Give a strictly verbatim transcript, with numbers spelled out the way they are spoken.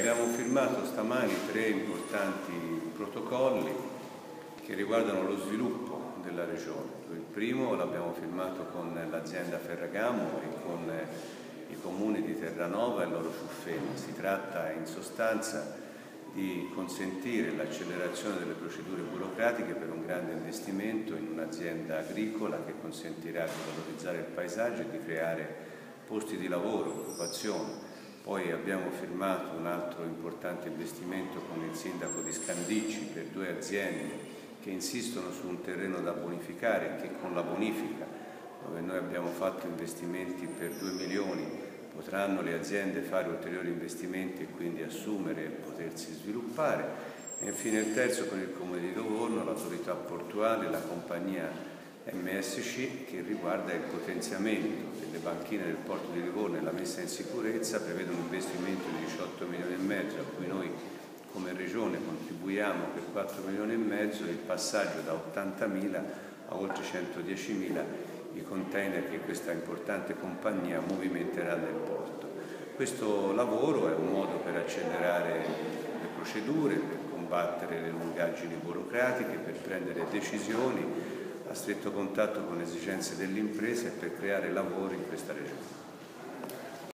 abbiamo firmato stamani tre importanti protocolli che riguardano lo sviluppo della regione. Il primo l'abbiamo firmato con l'azienda Ferragamo e con i comuni di Terranova e Loro Ciuffena. Si tratta in sostanza di consentire l'accelerazione delle procedure burocratiche per un grande investimento in un'azienda agricola che consentirà di valorizzare il paesaggio e di creare posti di lavoro, occupazione. Poi abbiamo firmato un altro importante investimento con il sindaco di Scandicci per due aziende che insistono su un terreno da bonificare e che con la bonifica, dove noi abbiamo fatto investimenti per due milioni, potranno le aziende fare ulteriori investimenti e quindi assumere e potersi sviluppare. E infine il terzo con il Comune di Livorno, l'autorità portuale, la compagnia M S C, che riguarda il potenziamento delle banchine del porto di Livorno e la messa in sicurezza. Prevede un investimento di diciotto milioni e mezzo a cui noi come regione contribuiamo per quattro milioni e mezzo, il passaggio da ottantamila a oltre centodiecimila i container che questa importante compagnia movimenterà nel porto. Questo lavoro è un modo per accelerare le procedure, per combattere le lungaggini burocratiche, per prendere decisioni a stretto contatto con le esigenze dell'impresa e per creare lavoro in questa regione.